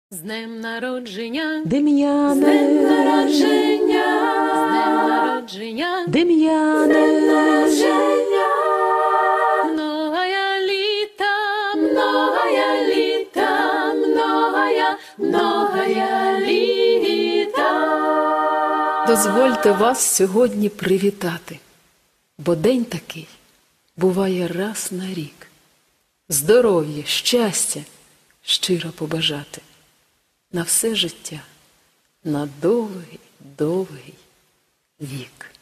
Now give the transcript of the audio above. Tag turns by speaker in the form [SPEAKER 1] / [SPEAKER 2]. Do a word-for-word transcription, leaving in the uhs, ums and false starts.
[SPEAKER 1] З днем народження,
[SPEAKER 2] Дем'яне,
[SPEAKER 1] з днем народження, з днем народження,
[SPEAKER 2] Дем'яне,
[SPEAKER 1] з днем народження. Многая літа, многая літа, многая, многая літа.
[SPEAKER 2] дозвольте вас сьогодні привітати, бо день такий буває раз на рік. Здоров'я, щастя щиро побажати на все життя, на довгий, довгий вік.